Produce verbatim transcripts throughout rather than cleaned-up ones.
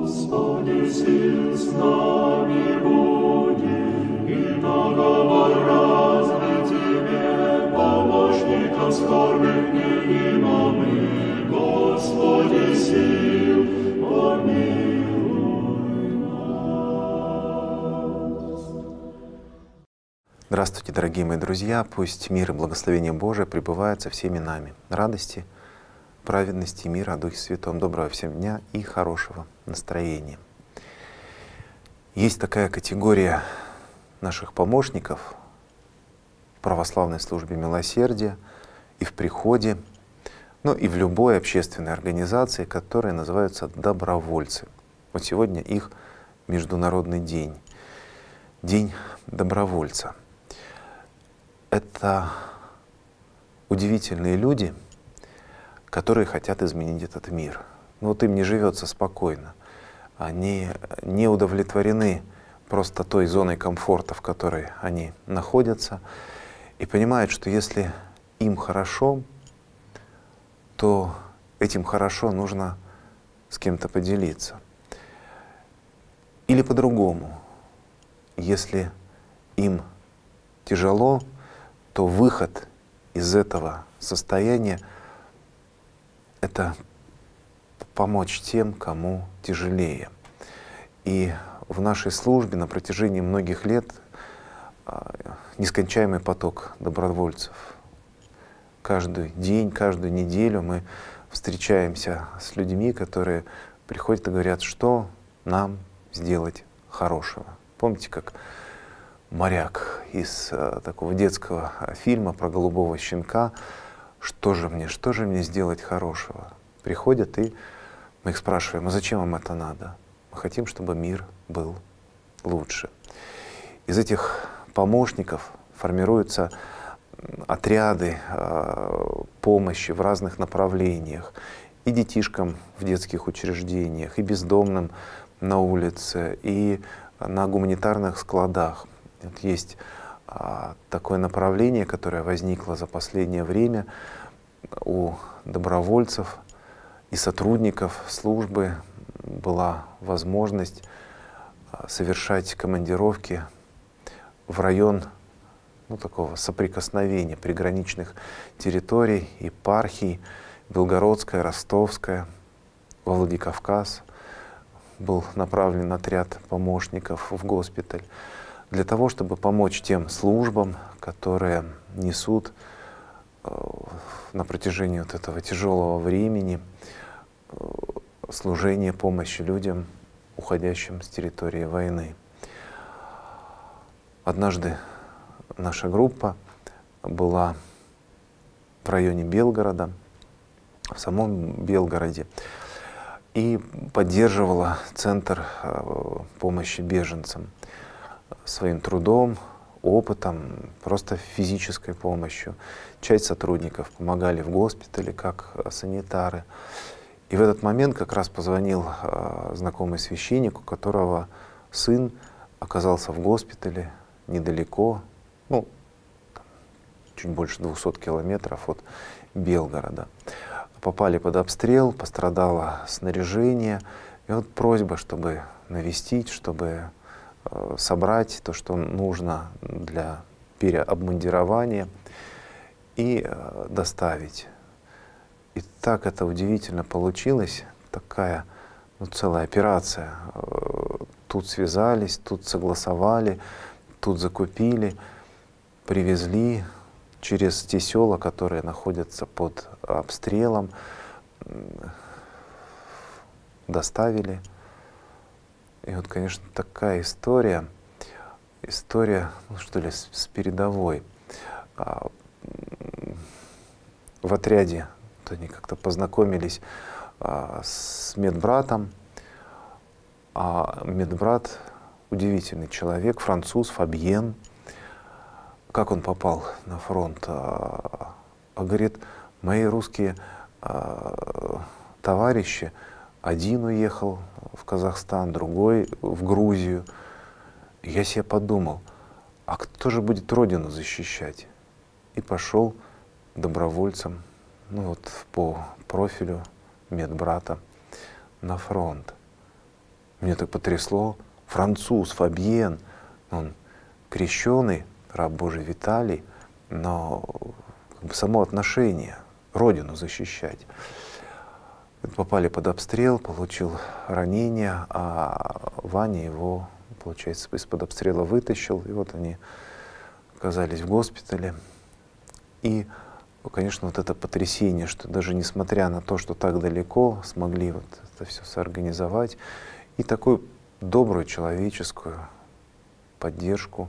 Господи, сил с нами будет, и договор разный Тебе, помощником скорбных невидимым, Господи, сил, помилуй нас. Здравствуйте, дорогие мои друзья! Пусть мир и благословение Божие пребывают со всеми нами. Радости, праведности и мира о Духе Святом. Доброго всем дня и хорошего настроения. Есть такая категория наших помощников в православной службе милосердия и в приходе, ну и в любой общественной организации, которые называются добровольцы. Вот сегодня их Международный день, День добровольца. Это удивительные люди, которые хотят изменить этот мир. Но вот им не живется спокойно. Они не удовлетворены просто той зоной комфорта, в которой они находятся, и понимают, что если им хорошо, то этим хорошо нужно с кем-то поделиться. Или по-другому, если им тяжело, то выход из этого состояния — это помочь тем, кому тяжелее. И в нашей службе на протяжении многих лет нескончаемый поток добровольцев. Каждый день, каждую неделю мы встречаемся с людьми, которые приходят и говорят, что нам сделать хорошего. Помните, как моряк из uh, такого детского фильма про голубого щенка: что же мне, что же мне сделать хорошего? Приходят, и мы их спрашиваем: а зачем вам это надо? Мы хотим, чтобы мир был лучше. Из этих помощников формируются отряды uh, помощи в разных направлениях. И детишкам в детских учреждениях, и бездомным на улице, и на гуманитарных складах. Вот есть а, такое направление, которое возникло за последнее время у добровольцев и сотрудников службы. Была возможность а, совершать командировки в район ну, такого соприкосновения приграничных территорий, епархий, Белгородская, Ростовская, во Владикавказ. Был направлен отряд помощников в госпиталь для того, чтобы помочь тем службам, которые несут э, на протяжении вот этого тяжелого времени э, служение помощи людям, уходящим с территории войны. Однажды наша группа была в районе Белгорода, в самом Белгороде, и поддерживала Центр э, помощи беженцам своим трудом, опытом, просто физической помощью. Часть сотрудников помогали в госпитале как санитары. И в этот момент как раз позвонил э, знакомый священник, у которого сын оказался в госпитале недалеко, ну, там, чуть больше двухсот километров от Белгорода. Попали под обстрел, пострадало снаряжение. И вот просьба, чтобы навестить, чтобы э, собрать то, что нужно для переобмундирования, и э, доставить. И так это удивительно получилось, такая ну, целая операция. Э, тут связались, тут согласовали, тут закупили, привезли через те села, которые находятся под обстрелом, доставили. И вот, конечно, такая история, история, ну что ли, с, с передовой. А, в отряде вот они как-то познакомились а, с медбратом, а медбрат удивительный человек, француз, Фабьен. Как он попал на фронт? А, говорит, мои русские а, товарищи, один уехал в Казахстан, другой в Грузию. И я себе подумал, а кто же будет родину защищать? И пошел добровольцем, ну вот по профилю медбрата на фронт. Меня так потрясло. Француз Фабьен, он крещеный, раб Божий Виталий, но как бы само отношение, родину защищать. Попали под обстрел, получил ранение, а Ваня его, получается, из-под обстрела вытащил, и вот они оказались в госпитале. И, конечно, вот это потрясение, что даже несмотря на то, что так далеко, смогли вот это все соорганизовать, и такую добрую человеческую поддержку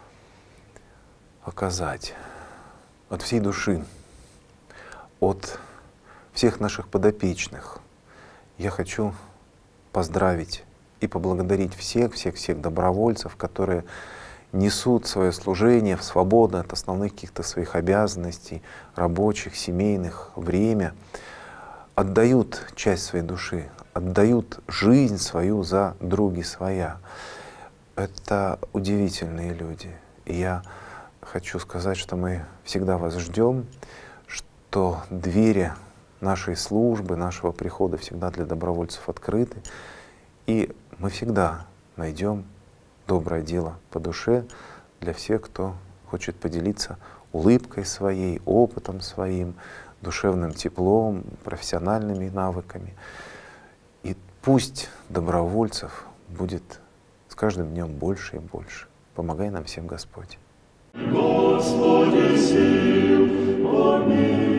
оказать от всей души, от всех наших подопечных. Я хочу поздравить и поблагодарить всех, всех, всех добровольцев, которые несут свое служение в свободное от основных каких-то своих обязанностей, рабочих, семейных, время, отдают часть своей души, отдают жизнь свою за други своя. Это удивительные люди. И я хочу сказать, что мы всегда вас ждем, что двери нашей службы, нашего прихода всегда для добровольцев открыты. И мы всегда найдем доброе дело по душе для всех, кто хочет поделиться улыбкой своей, опытом своим, душевным теплом, профессиональными навыками. И пусть добровольцев будет с каждым днем больше и больше. Помогай нам всем, Господь. Господи сил, помилуй.